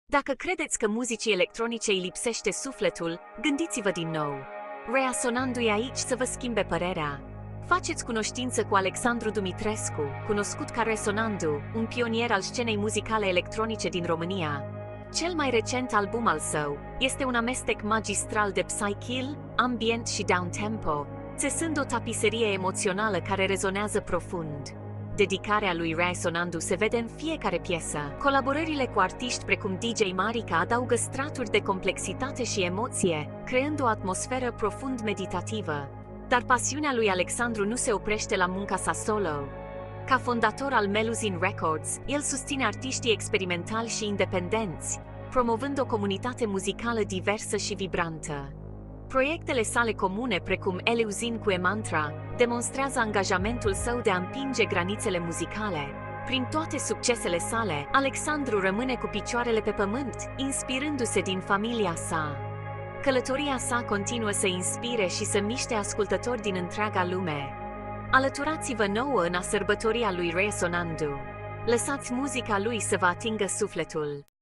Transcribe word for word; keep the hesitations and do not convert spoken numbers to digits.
Dacă credeți că muzicii electronice îi lipsește sufletul, gândiți-vă din nou. Reasonandu-i aici să vă schimbe părerea. Faceți cunoștință cu Alexandru Dumitrescu, cunoscut ca Resonandu, un pionier al scenei muzicale electronice din România. Cel mai recent album al său este un amestec magistral de psychill, ambient și downtempo, țesând o tapiserie emoțională care rezonează profund. Dedicarea lui Resonandu se vede în fiecare piesă. Colaborările cu artiști precum D J Marica adaugă straturi de complexitate și emoție, creând o atmosferă profund meditativă. Dar pasiunea lui Alexandru nu se oprește la munca sa solo. Ca fondator al Melusine Records, el susține artiștii experimentali și independenți, promovând o comunitate muzicală diversă și vibrantă. Proiectele sale comune, precum Eleusine cu Emantra, demonstrează angajamentul său de a împinge granițele muzicale. Prin toate succesele sale, Alexandru rămâne cu picioarele pe pământ, inspirându-se din familia sa. Călătoria sa continuă să inspire și să miște ascultători din întreaga lume. Alăturați-vă nouă în a sărbătoria lui Resonandu. Lăsați muzica lui să vă atingă sufletul.